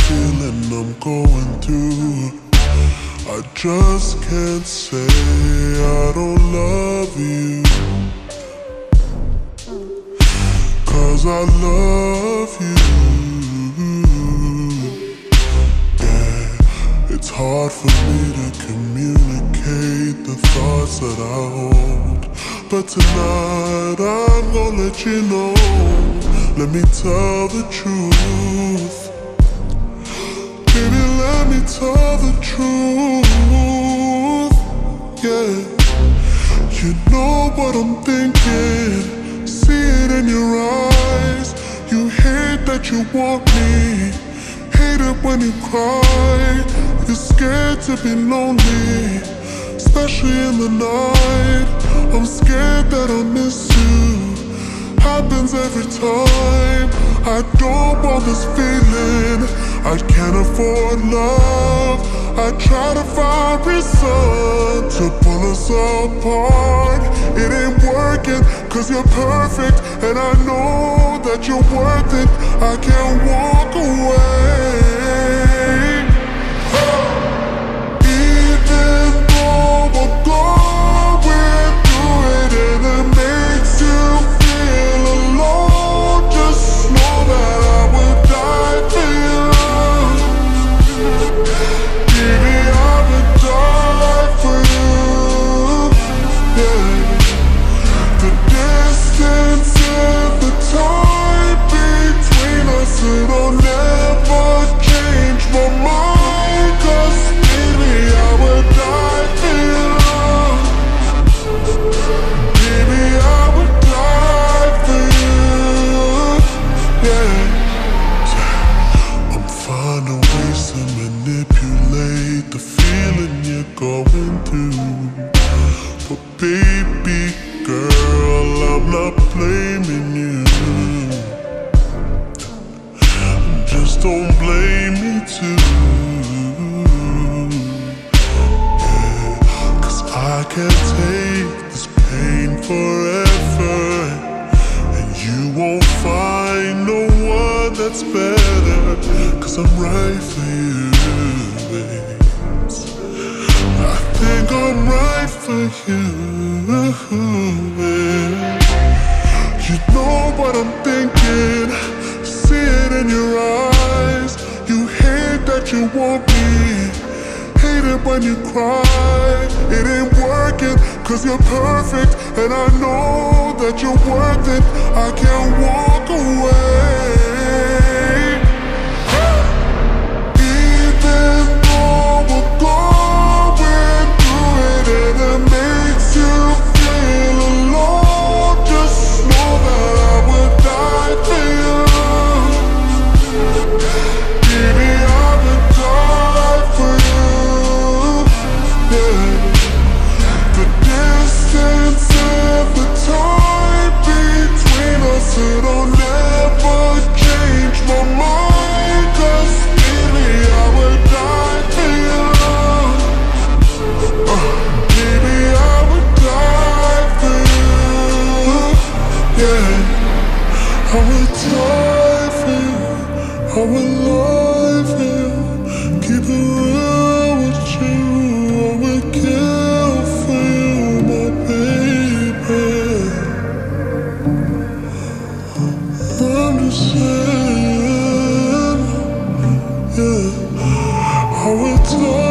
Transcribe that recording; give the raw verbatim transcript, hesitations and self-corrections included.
feeling I'm going through. I just can't say I don't love you, 'cause I love you. Yeah, it's hard for me to communicate the thoughts that I hold, but tonight I'm gonna let you know. Let me tell the truth. Baby, let me tell the truth. Yeah, you know what I'm thinking. See it in your eyes. You hate that you want me. Hate it when you cry. You're scared to be lonely, especially in the night. I'm scared that I'll miss you. Happens every time. I don't want this feeling. I can't afford love. I try to find reason to pull us apart. It ain't working, 'cause you're perfect, and I know that you're worth it. I can't walk away. Even though we're going through it and it makes you feel alone, just know that I would die for you. Baby, I would die for you. Yeah. The distance and the time between us, it'll never change my mind, 'cause baby, I would die for you. Baby, I would die for you. Yeah. I'm finding ways to manipulate the feeling you're going through, but baby girl, I'm not blaming you. Just don't blame me too. Yeah, 'cause I can't take this pain forever, and you won't find no one that's better, 'cause I'm right for you, babes. I think I'm right for you, babe. You know what I'm thinking. See it in your eyes. You hate that you want me. Hate it when you cry. It ain't working, 'cause you're perfect, and I know that you're worth it. I can't walk away. Even though we're going through it and it makes you feel alone, just know that I would die for you. Baby, I would die for you. Yeah. The distance and the time between us, it'll never change my mind, 'cause baby, I would die for you. Uh, baby, I would die for you. Yeah, I would die for you. I would lie for you. Keep it real with you. I would kill for you, my baby. I'm just saying, yeah, I would die.